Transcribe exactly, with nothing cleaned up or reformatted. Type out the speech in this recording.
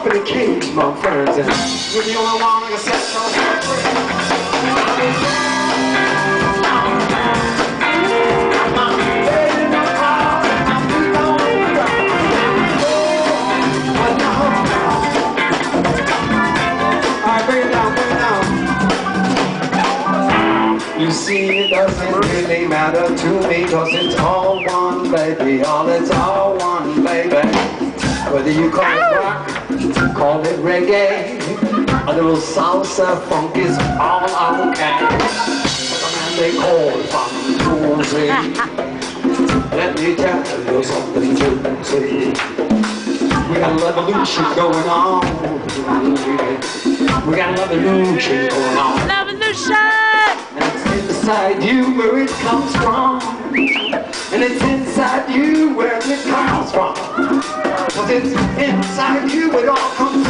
in the cage, my friends, and you're the only one who can set yourself free. You see, it doesn't really matter to me, cause it's all one, baby, all it's all one, baby. Whether you call it rock, call it reggae, a little salsa, funk is all okay. The man they call Fantuzzi. Let me tell you something to see. We got a revolution going on. We got a revolution going on. Revolution! And it's inside you where it comes from. And it's inside you where it comes from. Cause it's inside you it all comes